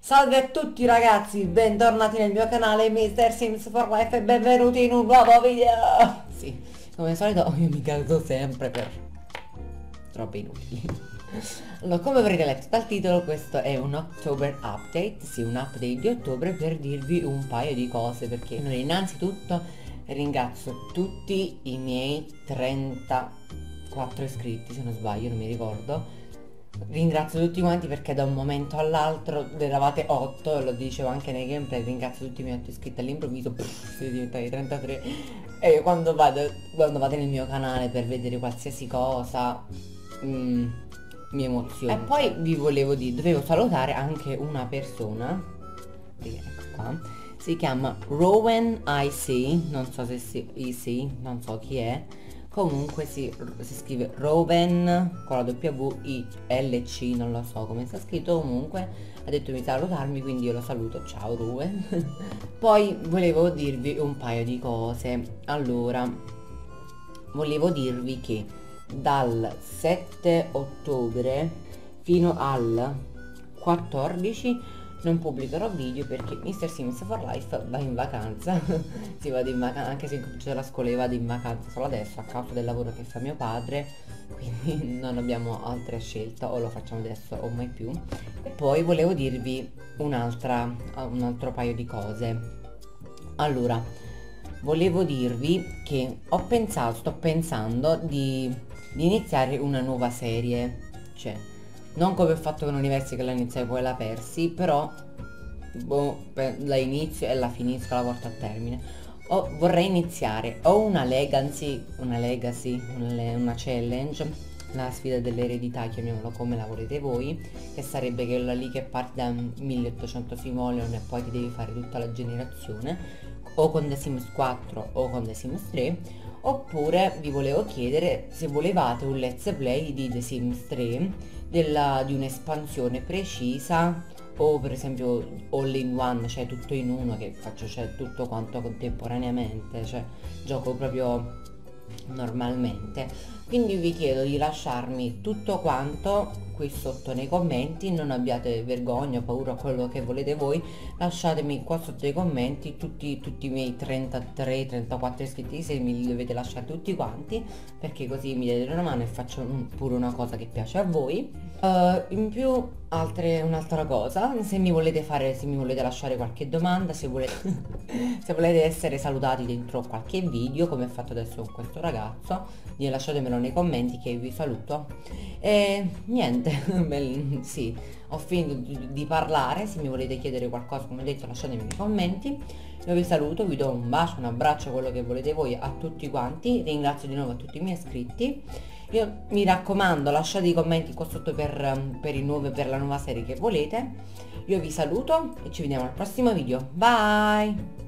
Salve a tutti ragazzi, bentornati nel mio canale Mr. Sims for Life e benvenuti in un nuovo video. Sì, come al solito io mi caso sempre per troppo inutili. Allora, come avrete letto dal titolo, questo è un October Update, sì, un update di ottobre per dirvi un paio di cose, perché allora, innanzitutto ringrazio tutti i miei 34 iscritti, se non sbaglio, non mi ricordo. Ringrazio tutti quanti perché da un momento all'altro eravate 8, lo dicevo anche nei gameplay, ringrazio tutti i miei 8 iscritti all'improvviso, siete diventati 33 e quando vado nel mio canale per vedere qualsiasi cosa mi emoziono. E poi vi volevo dire, dovevo salutare anche una persona, ecco qua, si chiama Rowan IC, non so se si IC, non so chi è. Comunque si scrive Rowan con la W-I-L-C, non lo so come sta scritto, comunque ha detto di salutarmi, quindi io lo saluto, ciao Rowan. Poi volevo dirvi un paio di cose. Allora, volevo dirvi che dal 7 ottobre fino al 14 non pubblicherò video perché Mr. Sims for Life va in vacanza. Si va in vacanza, anche se c'è la scuola e vado in vacanza solo adesso a causa del lavoro che fa mio padre, quindi non abbiamo altre scelte, o lo facciamo adesso o mai più. E poi volevo dirvi un altro paio di cose. Allora, volevo dirvi che sto pensando di iniziare una nuova serie, cioè non come ho fatto con Universi che la iniziai e poi la persi, però boh, la inizio e la finisco, la porto a termine. Vorrei iniziare o una legacy, una challenge, la sfida dell'eredità, chiamiamola come la volete voi, che sarebbe quella lì che parti da 1800 simoleon e poi ti devi fare tutta la generazione, o con The Sims 4 o con The Sims 3. Oppure vi volevo chiedere se volevate un let's play di The Sims 3 di un'espansione precisa, o per esempio all in one, cioè tutto in uno, che faccio cioè tutto quanto contemporaneamente, cioè gioco proprio normalmente. Quindi vi chiedo di lasciarmi tutto quanto qui sotto nei commenti, non abbiate vergogna, paura, quello che volete voi, lasciatemi qua sotto nei commenti tutti i miei 33-34 iscritti, se me li dovete lasciare tutti quanti, perché così mi date una mano e faccio pure una cosa che piace a voi. In più un'altra cosa, se mi volete lasciare qualche domanda, se volete se volete essere salutati dentro qualche video come ho fatto adesso con questo ragazzo, lasciatemelo nei commenti che vi saluto. E niente, sì, ho finito di parlare. Se mi volete chiedere qualcosa, come ho detto, lasciatemi nei commenti. Io vi saluto, vi do un bacio, un abbraccio, quello che volete voi a tutti quanti. Ringrazio di nuovo a tutti i miei iscritti. Io mi raccomando, lasciate i commenti qua sotto per la nuova serie che volete. Io vi saluto e ci vediamo al prossimo video. Bye!